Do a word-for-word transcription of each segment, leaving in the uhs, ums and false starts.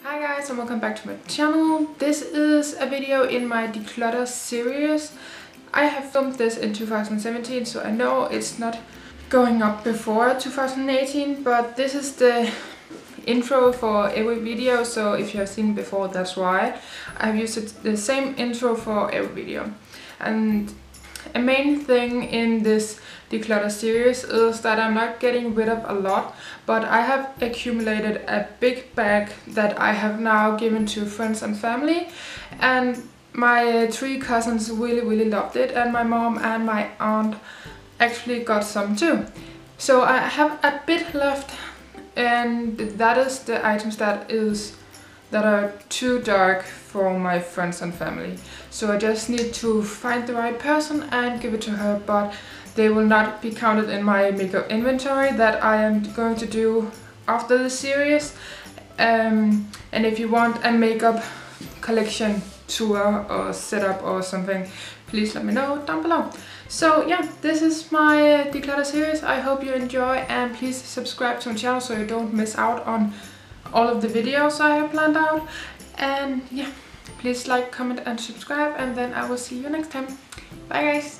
Hi guys and welcome back to my channel. This is a video in my declutter series. I have filmed this in two thousand seventeen, so I know it's not going up before two thousand eighteen, but this is the intro for every video, so if you have seen before, that's why. I've used it, the same intro for every video. And a main thing in this declutter series is that I'm not getting rid of a lot, but I have accumulated a big bag that I have now given to friends and family, and my three cousins really really loved it, and my mom and my aunt actually got some too. So I have a bit left, and that is the items that is that are too dark for my friends and family. So I just need to find the right person and give it to her, but they will not be counted in my makeup inventory that I am going to do after the series. Um, and if you want a makeup collection tour or setup or something, please let me know down below. So yeah, this is my declutter series. I hope you enjoy, and please subscribe to my channel so you don't miss out on all of the videos I have planned out. And yeah, please like, comment and subscribe, and then I will see you next time. Bye guys!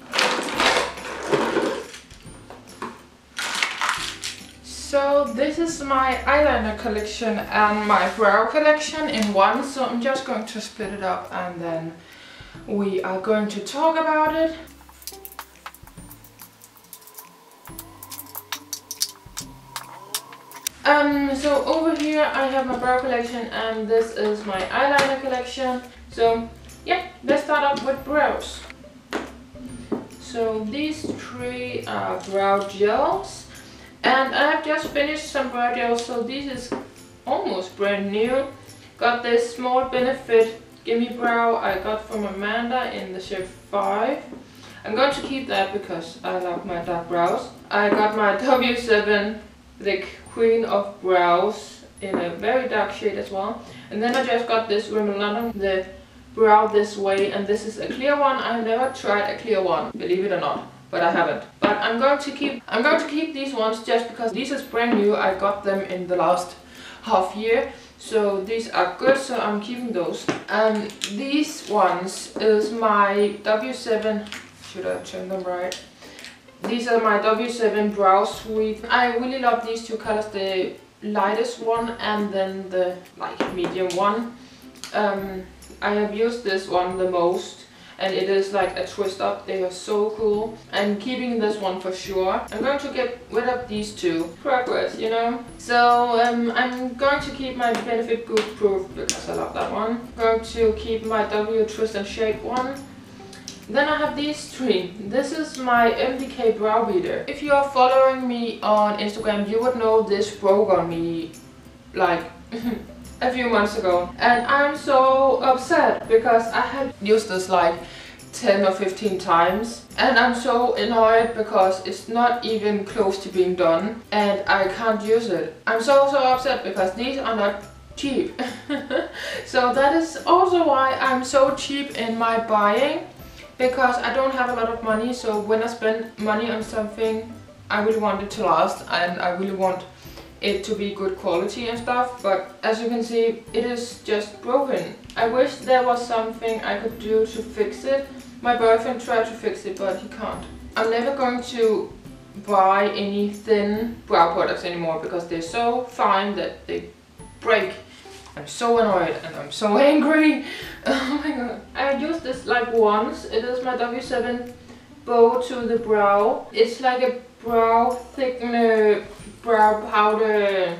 So this is my eyeliner collection and my brow collection in one, so I'm just going to split it up and then we are going to talk about it. Um, so over here I have my brow collection and this is my eyeliner collection. So yeah, let's start off with brows. So these three are brow gels, and I have just finished some brow gels, so this is almost brand new. Got this small Benefit Gimme Brow I got from Amanda in the shade five. I'm going to keep that because I love my dark brows. I got my W seven, the Queen of Brows, in a very dark shade as well. And then I just got this Rimmel London, the Brow This Way, and this is a clear one. I've never tried a clear one, believe it or not, but I haven't. But I'm going to keep I'm going to keep these ones just because these is brand new. I got them in the last half year, so these are good, so I'm keeping those. And these ones is my W seven, should I turn them right? These are my W seven Brow Sweep. I really love these two colors, the lightest one and then the like medium one. Um, I have used this one the most, and it is like a twist up. They are so cool. I'm keeping this one for sure. I'm going to get rid of these two. Progress, you know. So um, I'm going to keep my Benefit Goof Proof because I love that one. I'm going to keep my W Twist and Shake one. Then I have these three. This is my M D K Brow Beater. If you are following me on Instagram, you would know this broke on me like a few months ago. And I'm so upset because I have used this like ten or fifteen times. And I'm so annoyed because it's not even close to being done and I can't use it. I'm so so upset because these are not cheap. So that is also why I'm so cheap in my buying. Because I don't have a lot of money, so when I spend money on something, I really want it to last and I really want it to be good quality and stuff. But as you can see, it is just broken. I wish there was something I could do to fix it. My boyfriend tried to fix it, but he can't. I'm never going to buy any thin brow products anymore because they're so fine that they break. I'm so annoyed and I'm so angry. Oh my god. I used this like once. It is my W seven Bow to the Brow. It's like a brow thickener, brow powder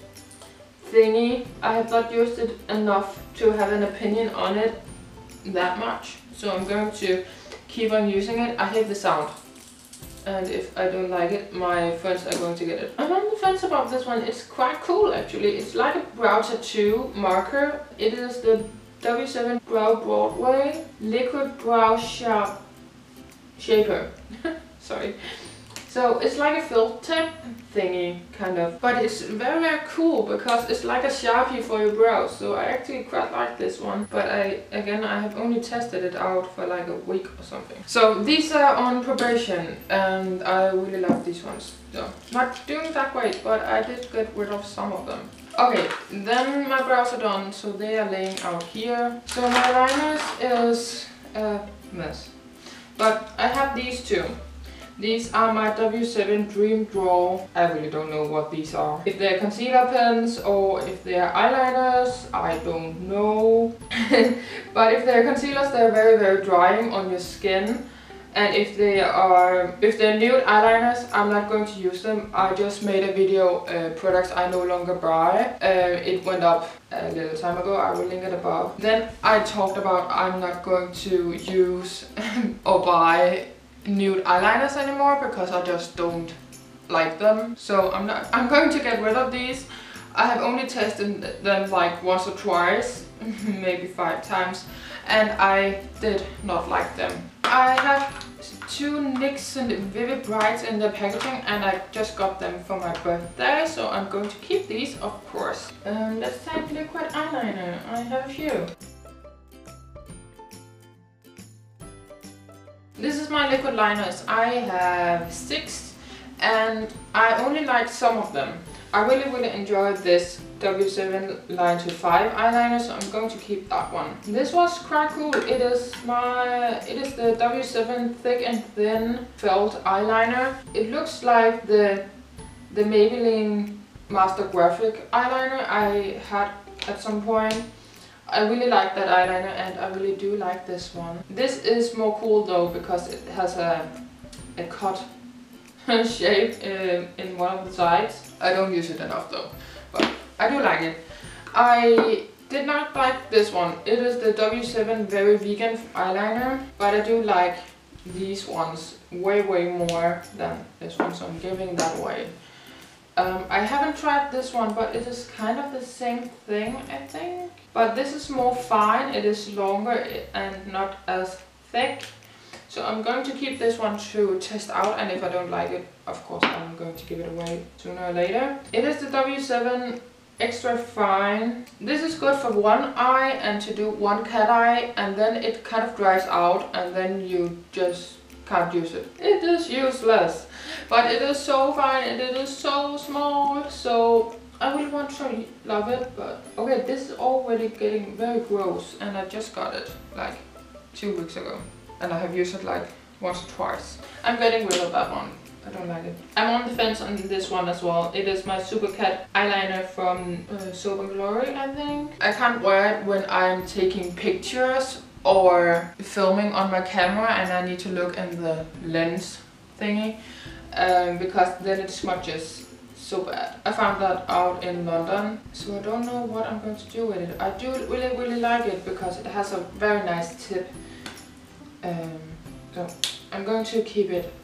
thingy. I have not used it enough to have an opinion on it that much. So I'm going to keep on using it. I hate the sound. And if I don't like it, my friends are going to get it. I'm on the fence about this one. It's quite cool actually. It's like a brow tattoo marker. It is the W seven Brow Broadway Liquid Brow Sharp Shaper. Sorry. So it's like a felt tip thingy, kind of. But it's very very cool because it's like a Sharpie for your brows. So I actually quite like this one. But I, again, I have only tested it out for like a week or something. So these are on probation and I really love these ones. So not doing that great, but I did get rid of some of them. Okay, then my brows are done, so they are laying out here. So my liners is a mess. But I have these two. These are my W seven Dream Draw. I really don't know what these are. If they're concealer pens or if they're eyeliners, I don't know. But if they're concealers, they're very, very drying on your skin. And if they are, if they're nude eyeliners, I'm not going to use them. I just made a video, uh, products I no longer buy. Uh, it went up a little time ago, I will link it above. Then I talked about I'm not going to use or buy nude eyeliners anymore because I just don't like them. So I'm not, I'm going to get rid of these. I have only tested them like once or twice, maybe five times, and I did not like them. I have two NYX and Vivid Brights in the packaging and I just got them for my birthday, so I'm going to keep these, of course. Um, let's take liquid eyeliner. I have a few. This is my liquid liners. I have six and I only like some of them. I really really enjoyed this W seven Line to five eyeliner, so I'm going to keep that one. This was quite cool. It is my it is the W seven Thick and Thin Felt Eyeliner. It looks like the the Maybelline Master Graphic eyeliner I had at some point. I really like that eyeliner and I really do like this one. This is more cool though because it has a a cut shape uh, in one of the sides. I don't use it enough though, but I do like it. I did not like this one. It is the W seven Very Vegan eyeliner, but I do like these ones way way more than this one, so I'm giving that away. Um, I haven't tried this one, but it is kind of the same thing, I think. But this is more fine, it is longer and not as thick. So I'm going to keep this one to test out, and if I don't like it, of course I'm going to give it away sooner or later. It is the W seven Extra Fine. This is good for one eye and to do one cat eye, and then it kind of dries out and then you just can't use it. It is useless, but it is so fine and it is so small, so I really want to love it. But okay, this is already getting very gross and I just got it like two weeks ago. And I have used it like once or twice. I'm getting rid of that one. I don't like it. I'm on the fence on this one as well. It is my Super Cat eyeliner from uh, Soap and Glory, I think. I can't wear it when I'm taking pictures or filming on my camera and I need to look in the lens thingy um, because then it smudges so bad. I found that out in London, so I don't know what I'm going to do with it. I do really really like it because it has a very nice tip. Um, so I'm going to keep it.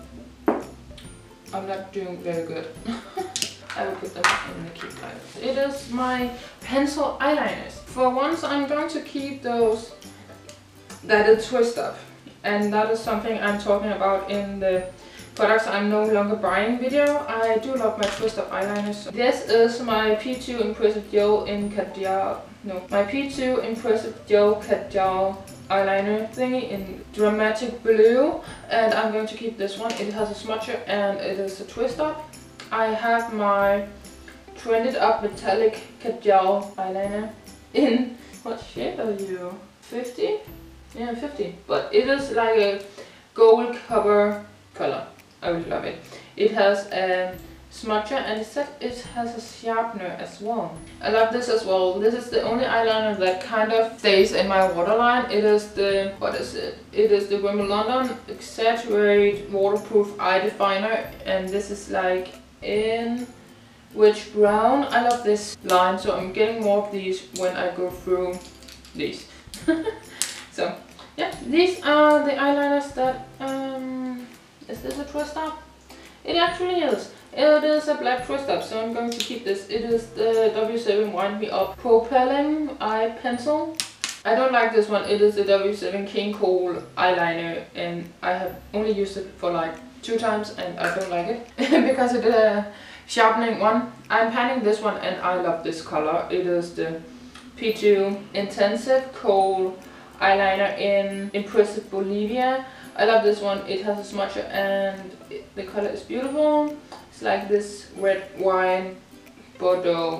I'm not doing very good. I will put them in the keep pile. It is my pencil eyeliners. For once I'm going to keep those that is twist up, and that is something I'm talking about in the products I'm no longer buying video. I do love my twist up eyeliners. This is my P two Impressive Gel in Kajal. No, my P two Impressive Gel Kajal eyeliner thingy in Dramatic Blue, and I'm going to keep this one. It has a smudger and it is a twist up. I have my Trended Up Metallic Kajal eyeliner in, what shade are you? fifty? Yeah, fifty. But it is like a gold cover color. I really love it. It has a smudger and it said it has a sharpener as well. I love this as well. This is the only eyeliner that kind of stays in my waterline. It is the, what is it? It is the Rimmel London Exaggerate Waterproof Eye Definer, and this is like in Witch Brown. I love this line, so I'm getting more of these when I go through these. So yeah, these are the eyeliners that, um, is this a twist up? It actually is. It is a black twist up, so I'm going to keep this. It is the W seven Wind Me Up Propelling Eye Pencil. I don't like this one. It is the W seven King Cole eyeliner, and I have only used it for like two times and I don't like it because it is a sharpening one. I'm panning this one and I love this color. It is the P two Intensive Kohl eyeliner in Impressive Bolivia. I love this one. It has a smudger and it, the color is beautiful. It's like this red wine Bordeaux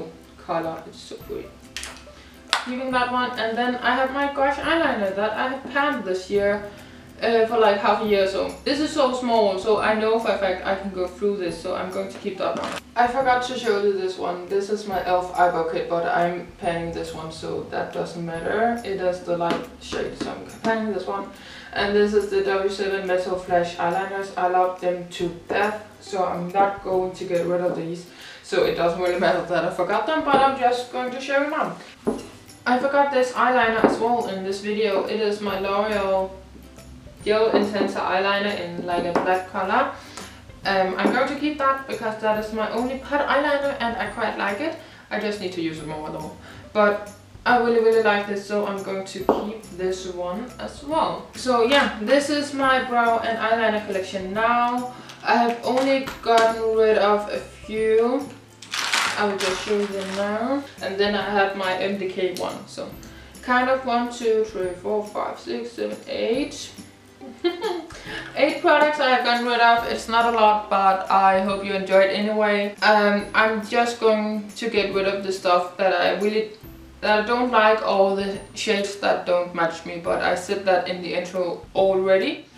color. It's so pretty. Keeping that one, and then I have my Gush eyeliner that I have panned this year uh, for like half a year or so. This is so small, so I know for a fact I can go through this, so I'm going to keep that one. I forgot to show you this one. This is my e l f eyebrow kit, but I'm panning this one, so that doesn't matter. It is the light shade, so I'm panning this one. And this is the W seven Metal Flash eyeliners. I love them to death, so I'm not going to get rid of these. So it doesn't really matter that I forgot them, but I'm just going to show you now. I forgot this eyeliner as well in this video. It is my L'Oreal Gel Intenser eyeliner in like a black color. Um, I'm going to keep that because that is my only pat eyeliner and I quite like it. I just need to use it more though. But I really really like this, so I'm going to keep this one as well. So yeah, this is my brow and eyeliner collection now. I have only gotten rid of a few. I will just show you them now. And then I have my M D K one. So kind of one, two, three, four, five, six, seven, eight. Eight products I have gotten rid of. It's not a lot, but I hope you enjoyed anyway. Um, I'm just going to get rid of the stuff that I really that I don't like, all the shades that don't match me, but I said that in the intro already.